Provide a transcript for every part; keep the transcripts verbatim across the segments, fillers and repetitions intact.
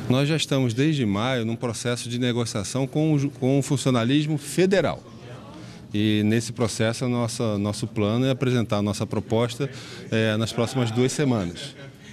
Nós já estamos desde maio num processo de negociação com o, com o funcionalismo federal. E nesse processo, a nossa, nosso plano é apresentar a nossa proposta é, nas próximas duas semanas.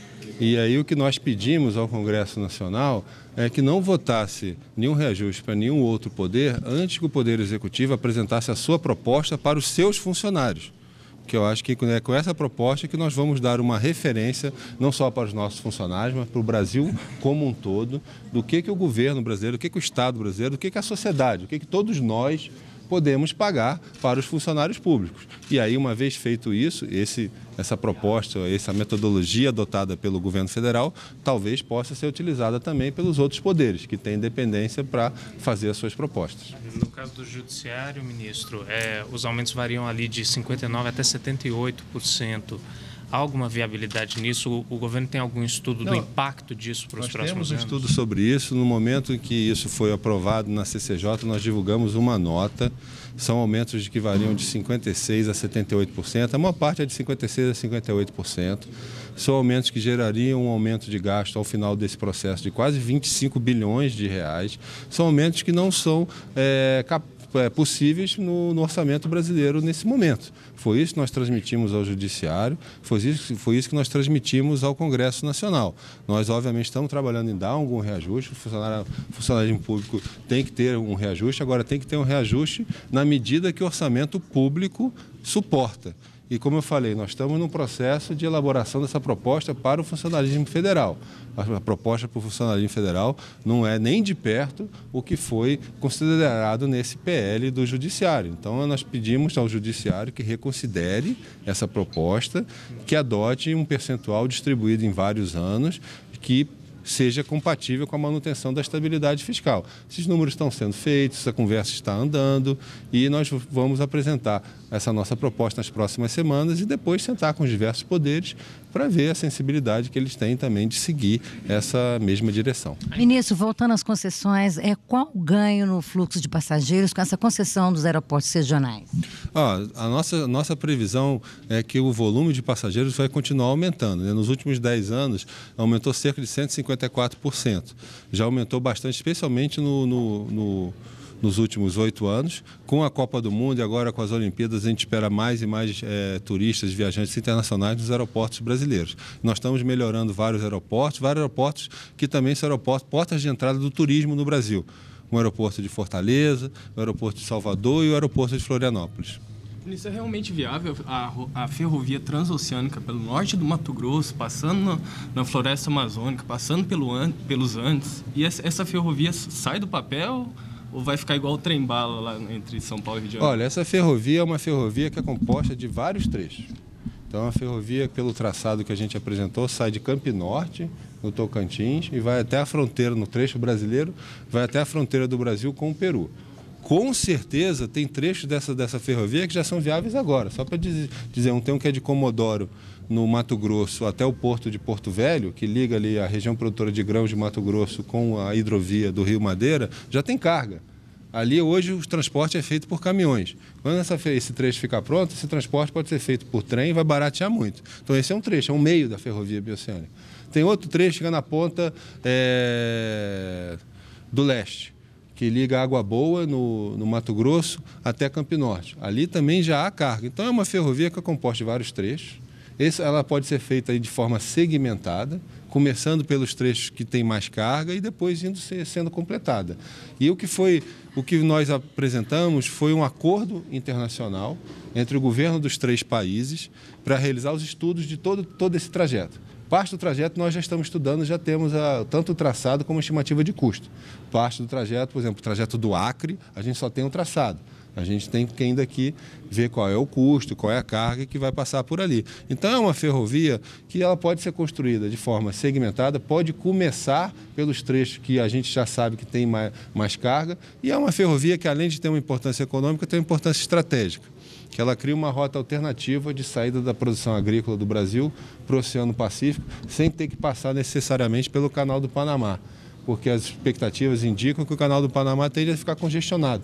E aí o que nós pedimos ao Congresso Nacional é que não votasse nenhum reajuste para nenhum outro poder antes que o Poder Executivo apresentasse a sua proposta para os seus funcionários. Que eu acho que é com essa proposta que nós vamos dar uma referência, não só para os nossos funcionários, mas para o Brasil como um todo, do que, que o governo brasileiro, do que, que o Estado brasileiro, do que, que a sociedade, do que, que todos nós podemos pagar para os funcionários públicos. E aí, uma vez feito isso, esse, essa proposta, essa metodologia adotada pelo governo federal, talvez possa ser utilizada também pelos outros poderes, que têm independência para fazer as suas propostas. No caso do Judiciário, ministro, é, os aumentos variam ali de cinquenta e nove por cento até setenta e oito por cento. Há alguma viabilidade nisso? O, o governo tem algum estudo Não, do impacto disso para os próximos anos? Nós temos um estudo sobre isso. No momento em que isso foi aprovado na C C J, nós divulgamos uma nota. São aumentos de que variam de cinquenta e seis por cento a setenta e oito por cento. A maior parte é de cinquenta e seis por cento a cinquenta e oito por cento. São aumentos que gerariam um aumento de gasto ao final desse processo de quase vinte e cinco bilhões de reais. São aumentos que não são é, capazes possíveis no, no orçamento brasileiro nesse momento. Foi isso que nós transmitimos ao Judiciário, foi isso, foi isso que nós transmitimos ao Congresso Nacional. Nós, obviamente, estamos trabalhando em dar algum reajuste, o funcionário, o funcionário público tem que ter um reajuste, agora tem que ter um reajuste na medida que o orçamento público suporta. E, como eu falei, nós estamos num processo de elaboração dessa proposta para o funcionalismo federal. A proposta para o funcionalismo federal não é nem de perto o que foi considerado nesse P L do Judiciário. Então, nós pedimos ao Judiciário que reconsidere essa proposta, que adote um percentual distribuído em vários anos, que seja compatível com a manutenção da estabilidade fiscal. Esses números estão sendo feitos, essa conversa está andando e nós vamos apresentar essa nossa proposta nas próximas semanas e depois sentar com os diversos poderes para ver a sensibilidade que eles têm também de seguir essa mesma direção. Ministro, voltando às concessões, é, qual o ganho no fluxo de passageiros com essa concessão dos aeroportos regionais? Ah, a nossa, nossa previsão é que o volume de passageiros vai continuar aumentando, né? Nos últimos dez anos, aumentou cerca de cento e cinquenta e quatro por cento. Já aumentou bastante, especialmente no, no, no, nos últimos oito anos. Com a Copa do Mundo e agora com as Olimpíadas, a gente espera mais e mais é, turistas, viajantes internacionais nos aeroportos brasileiros. Nós estamos melhorando vários aeroportos, vários aeroportos que também são aeroportos, portas de entrada do turismo no Brasil. O aeroporto de Fortaleza, o aeroporto de Salvador e o aeroporto de Florianópolis. Isso é realmente viável, a, a ferrovia transoceânica pelo norte do Mato Grosso, passando na, na floresta amazônica, passando pelo, pelos Andes, e essa, essa ferrovia sai do papel ou vai ficar igual o trem-bala lá entre São Paulo e Rio de Janeiro? Olha, essa ferrovia é uma ferrovia que é composta de vários trechos. Então, a ferrovia, pelo traçado que a gente apresentou, sai de Campo Norte, no Tocantins, e vai até a fronteira, no trecho brasileiro, vai até a fronteira do Brasil com o Peru. Com certeza, tem trechos dessa, dessa ferrovia que já são viáveis agora. Só para dizer, dizer, um tem um que é de Comodoro, no Mato Grosso, até o porto de Porto Velho, que liga ali a região produtora de grãos de Mato Grosso com a hidrovia do Rio Madeira, já tem carga. Ali, hoje, o transporte é feito por caminhões. Quando essa, esse trecho ficar pronto, esse transporte pode ser feito por trem e vai baratear muito. Então, esse é um trecho, é um meio da ferrovia bioceânica. Tem outro trecho que é na ponta é, do leste, que liga Água Boa, no, no Mato Grosso, até Campo Norte. Ali também já há carga. Então, é uma ferrovia que é composta de vários trechos. Esse, ela pode ser feita aí de forma segmentada, começando pelos trechos que têm mais carga e depois indo ser, sendo completada. E o que, foi, o que nós apresentamos foi um acordo internacional entre o governo dos três países para realizar os estudos de todo, todo esse trajeto. Parte do trajeto nós já estamos estudando, já temos a, tanto o traçado como a estimativa de custo. Parte do trajeto, por exemplo, o trajeto do Acre, a gente só tem o traçado. A gente tem que ainda aqui ver qual é o custo, qual é a carga que vai passar por ali. Então, é uma ferrovia que ela pode ser construída de forma segmentada, pode começar pelos trechos que a gente já sabe que tem mais, mais carga, e é uma ferrovia que, além de ter uma importância econômica, tem uma importância estratégica, que ela cria uma rota alternativa de saída da produção agrícola do Brasil para o Oceano Pacífico, sem ter que passar necessariamente pelo Canal do Panamá, porque as expectativas indicam que o Canal do Panamá tende a ficar congestionado.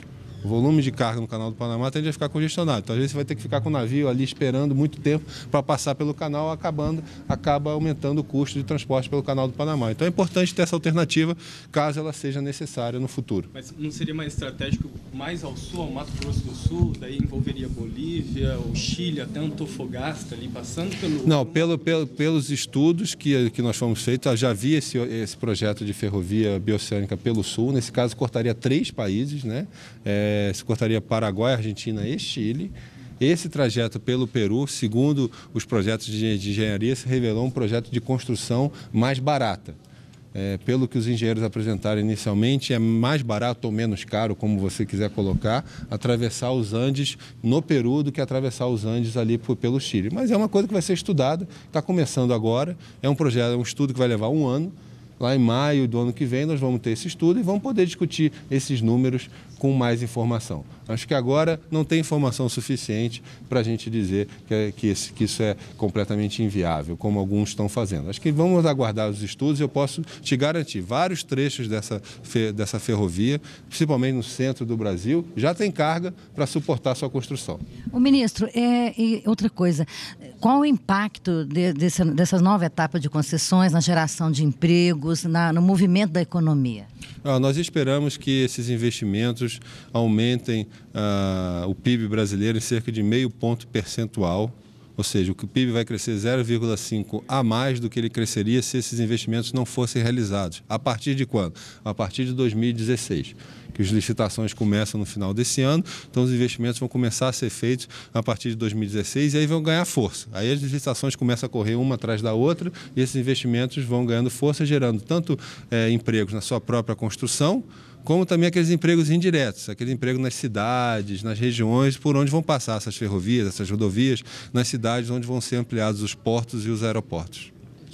O volume de carga no canal do Panamá tende a ficar congestionado. Então, às vezes, você vai ter que ficar com o navio ali esperando muito tempo para passar pelo canal, acabando, acaba aumentando o custo de transporte pelo canal do Panamá. Então, é importante ter essa alternativa, caso ela seja necessária no futuro. Mas não seria mais estratégico mais ao sul, ao Mato Grosso do Sul, daí envolveria Bolívia, o Chile, até Antofagasta, ali passando pelo... Não, pelo, pelo, pelos estudos que, que nós fomos feitos, já havia esse, esse projeto de ferrovia bioceânica pelo sul. Nesse caso, cortaria três países, né? É, se cortaria Paraguai, Argentina e Chile. Esse trajeto pelo Peru, segundo os projetos de, de engenharia, se revelou um projeto de construção mais barata. É, pelo que os engenheiros apresentaram inicialmente, é mais barato ou menos caro, como você quiser colocar, atravessar os Andes no Peru do que atravessar os Andes ali por, pelo Chile. Mas é uma coisa que vai ser estudada, está começando agora, é um projeto, é um estudo que vai levar um ano. Lá em maio do ano que vem nós vamos ter esse estudo e vamos poder discutir esses números com mais informação. Acho que agora não tem informação suficiente para a gente dizer que, é, que, esse, que isso é completamente inviável, como alguns estão fazendo. Acho que vamos aguardar os estudos e eu posso te garantir, vários trechos dessa, dessa ferrovia, principalmente no centro do Brasil, já tem carga para suportar a sua construção. O ministro, é, e outra coisa, qual o impacto de, dessa, dessa nova etapa de concessões na geração de empregos, na, no movimento da economia? Ah, nós esperamos que esses investimentos aumentem ah, o P I B brasileiro em cerca de meio ponto percentual, ou seja, o P I B vai crescer zero vírgula cinco a mais do que ele cresceria se esses investimentos não fossem realizados. A partir de quando? A partir de dois mil e dezesseis. Que as licitações começam no final desse ano, então os investimentos vão começar a ser feitos a partir de dois mil e dezesseis e aí vão ganhar força. Aí as licitações começam a correr uma atrás da outra e esses investimentos vão ganhando força, gerando tanto é, empregos na sua própria construção, como também aqueles empregos indiretos, aqueles empregos nas cidades, nas regiões por onde vão passar essas ferrovias, essas rodovias, nas cidades onde vão ser ampliados os portos e os aeroportos.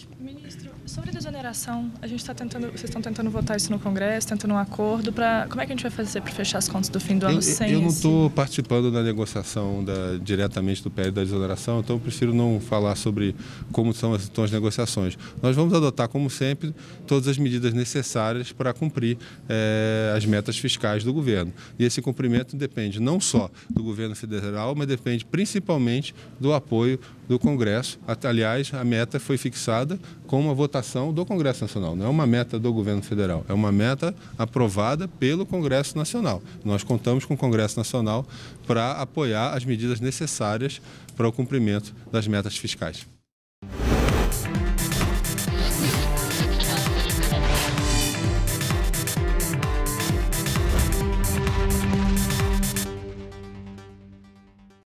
Sobre a desoneração, a gente está tentando, vocês estão tentando votar isso no Congresso, tentando um acordo para como é que a gente vai fazer para fechar as contas do fim do ano eu, sem Eu não esse... estou participando da negociação da, diretamente do P L da desoneração, então eu prefiro não falar sobre como são as, são as negociações. Nós vamos adotar, como sempre, todas as medidas necessárias para cumprir é, as metas fiscais do governo. E esse cumprimento depende não só do governo federal, mas depende principalmente do apoio do Congresso. Aliás, a meta foi fixada com uma votação do Congresso Nacional. Não é uma meta do governo federal, é uma meta aprovada pelo Congresso Nacional. Nós contamos com o Congresso Nacional para apoiar as medidas necessárias para o cumprimento das metas fiscais.